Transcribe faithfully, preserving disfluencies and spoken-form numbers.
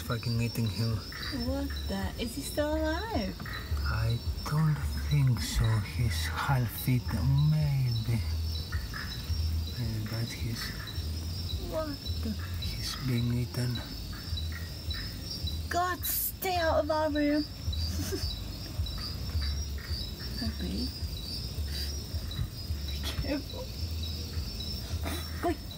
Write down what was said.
fucking eating him. What the? Is he still alive? I don't think so. He's half eaten, maybe. Maybe, but he's... What the? He's being eaten. God, stay out of our room. Happy. Be careful. Quick.